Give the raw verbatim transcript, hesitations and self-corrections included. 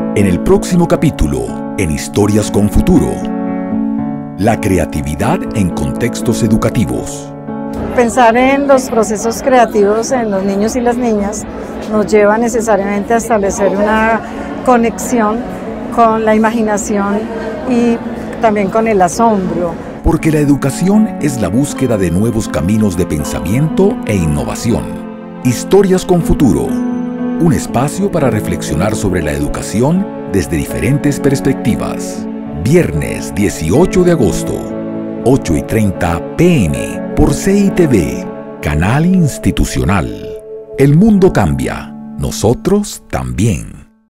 En el próximo capítulo, en Historias con Futuro, la creatividad en contextos educativos. Pensar en los procesos creativos en los niños y las niñas nos lleva necesariamente a establecer una conexión con la imaginación y también con el asombro. Porque la educación es la búsqueda de nuevos caminos de pensamiento e innovación. Historias con Futuro, un espacio para reflexionar sobre la educación desde diferentes perspectivas. Viernes dieciocho de agosto, ocho y treinta p m por C I T V, Canal Institucional. El mundo cambia, nosotros también.